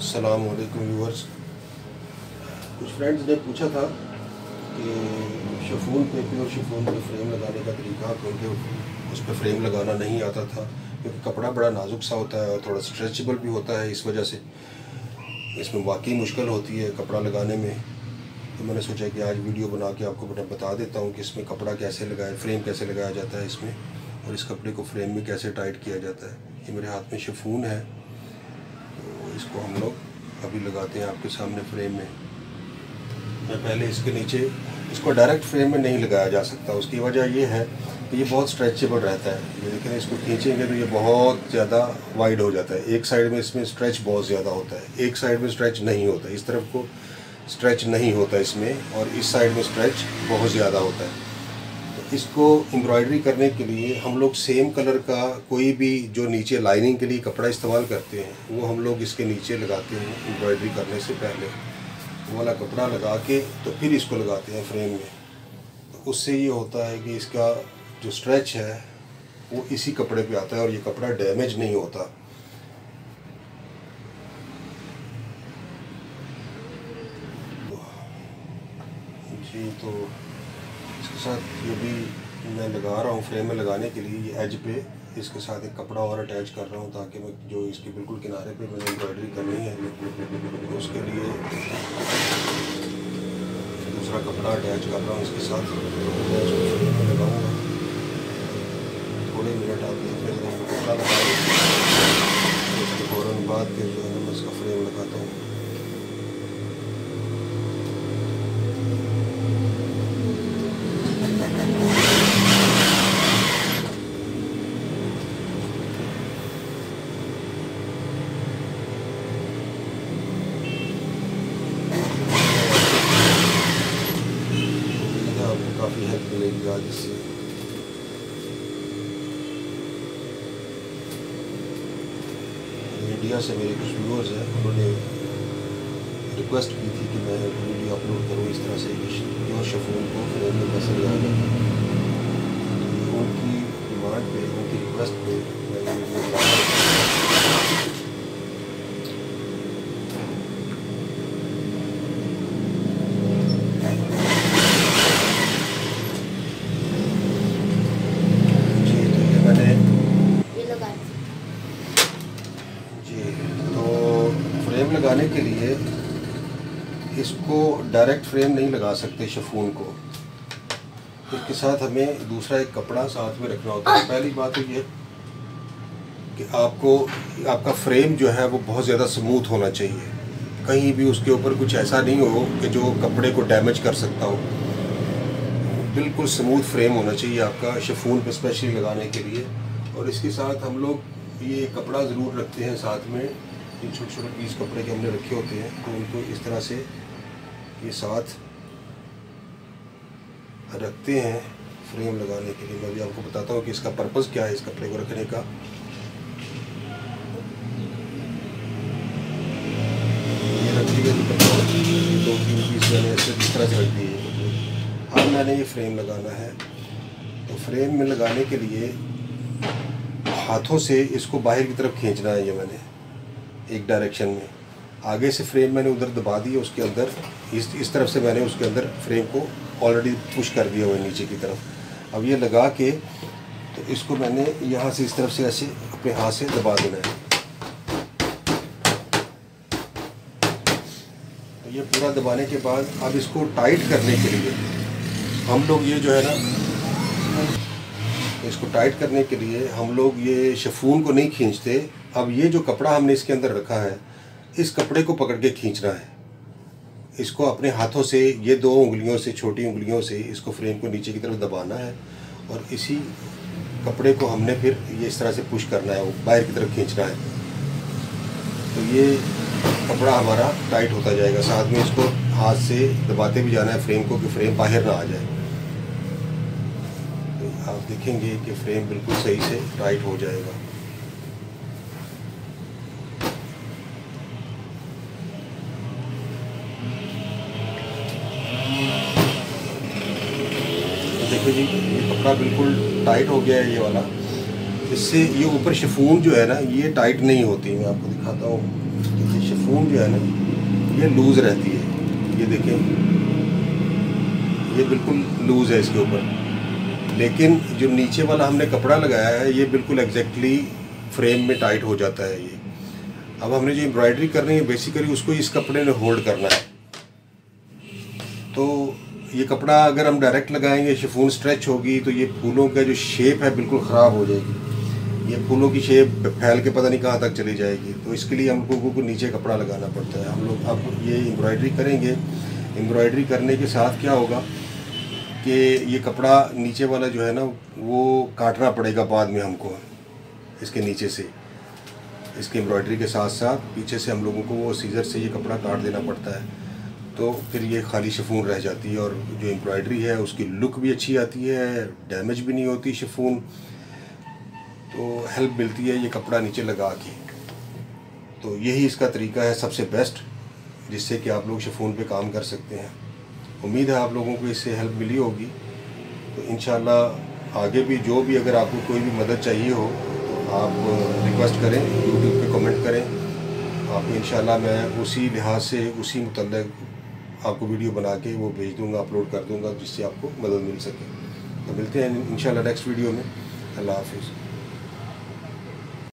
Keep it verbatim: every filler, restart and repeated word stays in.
अस्सलाम वालेकुम व्यूअर्स। कुछ फ्रेंड्स ने पूछा था कि शिफॉन पे प्योर शिफॉन पे फ्रेम लगाने का तरीका, क्योंकि उस पर फ्रेम लगाना नहीं आता था, क्योंकि कपड़ा बड़ा नाजुक सा होता है और थोड़ा स्ट्रेचेबल भी होता है। इस वजह से इसमें वाकई मुश्किल होती है कपड़ा लगाने में। तो मैंने सोचा कि आज वीडियो बना के आपको बता देता हूँ कि इसमें कपड़ा कैसे लगाए, फ्रेम कैसे लगाया जाता है इसमें, और इस कपड़े को फ्रेम में कैसे टाइट किया जाता है। ये मेरे हाथ में शिफॉन है, तो इसको हम लोग अभी लगाते हैं आपके सामने फ्रेम में। मैं पहले इसके नीचे, इसको डायरेक्ट फ्रेम में नहीं लगाया जा सकता। उसकी वजह ये है कि ये बहुत स्ट्रेचेबल रहता है। ये लेकिन इसको खींचेंगे तो ये बहुत ज़्यादा वाइड हो जाता है। एक साइड में इसमें स्ट्रेच बहुत ज़्यादा होता है, एक साइड में स्ट्रेच नहीं होता। इस तरफ को स्ट्रेच नहीं होता इसमें, और इस साइड में स्ट्रेच बहुत ज़्यादा होता है। तो इसको एम्ब्रॉयडरी करने के लिए हम लोग सेम कलर का कोई भी जो नीचे लाइनिंग के लिए कपड़ा इस्तेमाल करते हैं, वो हम लोग इसके नीचे लगाते हैं एम्ब्रॉयडरी करने से पहले। वो वाला कपड़ा लगा के तो फिर इसको लगाते हैं फ्रेम में। तो उससे ये होता है कि इसका जो स्ट्रेच है वो इसी कपड़े पे आता है और ये कपड़ा डैमेज नहीं होता। जी, तो इसके साथ ये भी मैं लगा रहा हूँ फ्रेम में लगाने के लिए। ये एज पे इसके साथ एक कपड़ा और अटैच कर रहा हूँ, ताकि मैं जो इसके बिल्कुल किनारे पे मैंने एम्ब्रॉयडरी करनी है, तो उसके लिए दूसरा कपड़ा अटैच कर रहा हूँ इसके साथ। अटैच फ्रेम में लगाऊँगा। थोड़े मिनट आप देख लेते हैं, कपड़ा लगाऊँगा, उसके फ़ौरन बाद फिर जो है मैं इसका फ्रेम लगाता हूँ। काफ़ी हेल्प मिलेगी आज इससे। इंडिया से मेरे कुछ व्यूअर्स हैं, उन्होंने रिक्वेस्ट की थी कि मैं वीडियो अपलोड करूं इस तरह से कि प्योर शिफॉन को फ्रेम में कैसे लगाया जाता है। उनकी डिमांड पे, उनकी रिक्वेस्ट पे मैं ये वीडियो बना रहा हूं। फ्रेम लगाने के लिए इसको डायरेक्ट फ्रेम नहीं लगा सकते शिफॉन को। इसके साथ हमें दूसरा एक कपड़ा साथ में रखना होता है। पहली बात तो ये कि आपको आपका फ्रेम जो है वो बहुत ज़्यादा स्मूथ होना चाहिए। कहीं भी उसके ऊपर कुछ ऐसा नहीं हो कि जो कपड़े को डैमेज कर सकता हो। बिल्कुल स्मूथ फ्रेम होना चाहिए आपका शिफॉन पे स्पेशली लगाने के लिए। और इसके साथ हम लोग ये कपड़ा ज़रूर रखते हैं साथ में। ये छोटे छोटे पीस कपड़े के हमने रखे होते हैं, तो उनको इस तरह से ये साथ रखते हैं फ्रेम लगाने के लिए। मैं भी आपको बताता हूँ कि इसका पर्पज़ क्या है इस कपड़े को रखने का। ये रख दिए दो तीन पीस मैंने ऐसे इस तरह से रख दिए। अब मैंने ये फ्रेम लगाना है, तो फ्रेम में लगाने के लिए हाथों से इसको बाहर की तरफ खींचना है। ये मैंने एक डायरेक्शन में आगे से फ्रेम मैंने उधर दबा दी, उसके अंदर इस इस तरफ से मैंने उसके अंदर फ्रेम को ऑलरेडी पुश कर दिया हुआ है नीचे की तरफ। अब ये लगा के तो इसको मैंने यहाँ से इस तरफ से ऐसे अपने हाथ से दबा देना है। तो ये पूरा दबाने के बाद अब इसको टाइट करने के लिए हम लोग ये जो है ना, इसको टाइट करने के लिए हम लोग ये शिफॉन को नहीं खींचते। अब ये जो कपड़ा हमने इसके अंदर रखा है, इस कपड़े को पकड़ के खींचना है। इसको अपने हाथों से, ये दो उंगलियों से, छोटी उंगलियों से इसको फ्रेम को नीचे की तरफ दबाना है, और इसी कपड़े को हमने फिर ये इस तरह से पुश करना है, वो बाहर की तरफ खींचना है। तो ये कपड़ा हमारा टाइट होता जाएगा। साथ में इसको हाथ से दबाते भी जाना है फ्रेम को, कि फ्रेम बाहर ना आ जाए। तो आप देखेंगे कि फ्रेम बिल्कुल सही से टाइट हो जाएगा। देखिए जी, ये कपड़ा बिल्कुल टाइट हो गया है ये वाला। इससे ये ऊपर शिफॉन जो है ना, ये टाइट नहीं होती। मैं आपको दिखाता हूँ। ये शिफॉन शिफॉन जो है ना ये लूज़ रहती है, ये देखें ये बिल्कुल लूज़ है इसके ऊपर, लेकिन जो नीचे वाला हमने कपड़ा लगाया है ये बिल्कुल एग्जैक्टली फ्रेम में टाइट हो जाता है ये। अब हमने जो एम्ब्रॉयडरी करनी है बेसिकली उसको इस कपड़े ने होल्ड करना है। तो ये कपड़ा अगर हम डायरेक्ट लगाएंगे शिफॉन स्ट्रेच होगी तो ये फूलों का जो शेप है बिल्कुल ख़राब हो जाएगी, ये फूलों की शेप फैल के पता नहीं कहाँ तक चली जाएगी। तो इसके लिए हम लोगों को नीचे कपड़ा लगाना पड़ता है। हम लोग अब ये एम्ब्रॉयडरी करेंगे, एम्ब्रॉयडरी करने के साथ क्या होगा कि ये कपड़ा नीचे वाला जो है ना वो काटना पड़ेगा बाद में हमको, इसके नीचे से, इसके एम्ब्रॉयडरी के साथ साथ पीछे से हम लोगों को वो सीजर से ये कपड़ा काट देना पड़ता है। तो फिर ये खाली शिफॉन रह जाती है और जो एम्ब्रॉयडरी है उसकी लुक भी अच्छी आती है, डैमेज भी नहीं होती शिफॉन, तो हेल्प मिलती है ये कपड़ा नीचे लगा के। तो यही इसका तरीका है सबसे बेस्ट, जिससे कि आप लोग शिफॉन पे काम कर सकते हैं। उम्मीद है आप लोगों को इससे हेल्प मिली होगी। तो इंशाल्लाह आगे भी जो भी अगर आपको कोई भी मदद चाहिए हो तो आप रिक्वेस्ट करें, यूट्यूब पे कमेंट करें, आपको इंशाल्लाह मैं उसी लिहाज से उसी मुतल्लिक़ आपको वीडियो बना के वो भेज दूँगा, अपलोड कर दूँगा, जिससे आपको मदद मिल सके। तो मिलते हैं इंशाल्लाह नेक्स्ट वीडियो में। अल्लाह हाफ़िज़।